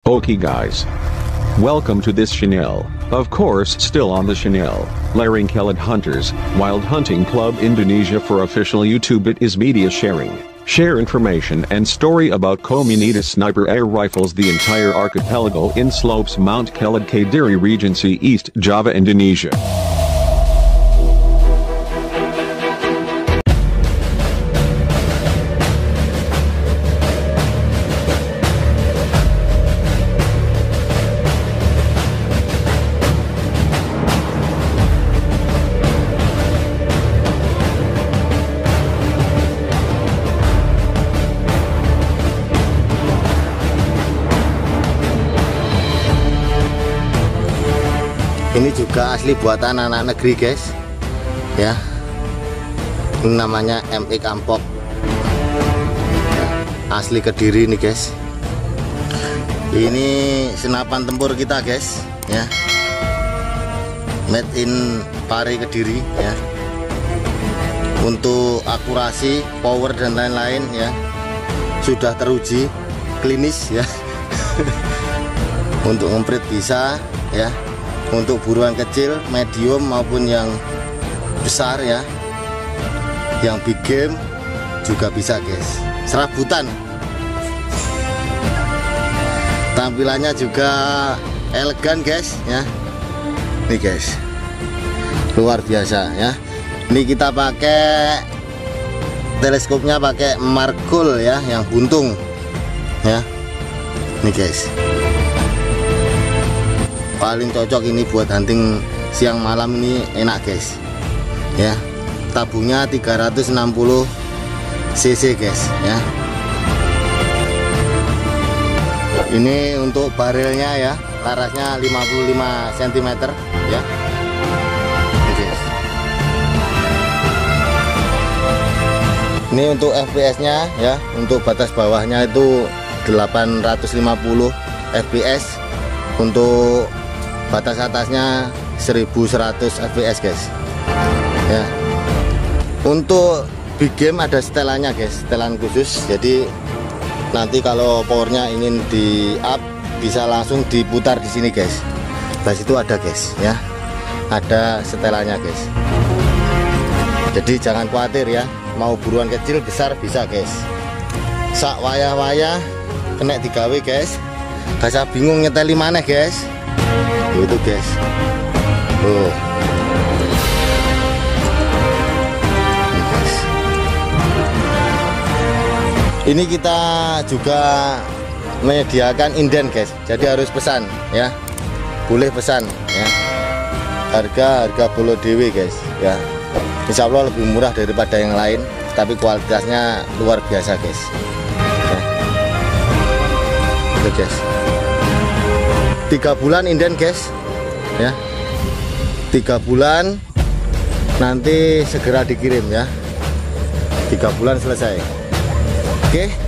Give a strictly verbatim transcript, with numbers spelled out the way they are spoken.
Okay guys, welcome to this channel, of course still on the channel, Larring Kelad Hunters, Wild Hunting Club Indonesia. For official YouTube it is media sharing, share information and story about Komunita sniper air rifles, the entire archipelago in slopes Mount Kelad Kadiri Regency, East Java, Indonesia. Ini juga asli buatan anak negeri guys, ya. Ini namanya M X Ampok, asli Kediri nih guys. Ini senapan tempur kita guys, ya. Made in Pare Kediri, ya. Untuk akurasi, power dan lain-lain, ya, sudah teruji klinis, ya. Untuk ngemprit bisa, ya. Untuk buruan kecil, medium maupun yang besar, ya, yang big game juga bisa guys. Serabutan, tampilannya juga elegan guys, ya. Nih guys, luar biasa, ya. Ini kita pakai teleskopnya pakai Markul, ya, yang buntung, ya. Nih guys, paling cocok ini buat hunting siang malam, ini enak guys, ya. Tabungnya tiga ratus enam puluh cc guys, ya. Ini untuk barelnya, ya, larasnya lima puluh lima sentimeter, ya. Oke. Ini untuk F P S nya, ya, untuk batas bawahnya itu delapan ratus lima puluh F P S, untuk batas atasnya seribu seratus F P S guys, ya. Untuk big game ada setelannya guys, setelan khusus, jadi nanti kalau powernya ingin di up bisa langsung diputar di sini guys. Di situ ada guys, ya, ada setelannya guys. Jadi jangan khawatir, ya, mau buruan kecil besar bisa guys. Sak wayah-wayah kena digawe guys, gak usah bingung nyeteli mana guys. Itu guys, oh. Ini guys, ini kita juga menyediakan inden guys, jadi harus pesan, ya, boleh pesan, ya. Harga harga bolo dewe guys, ya. Insya Allah lebih murah daripada yang lain, tapi kualitasnya luar biasa guys, ya. Itu guys, tiga bulan inden guys, ya, tiga bulan nanti segera dikirim, ya, tiga bulan selesai. Oke.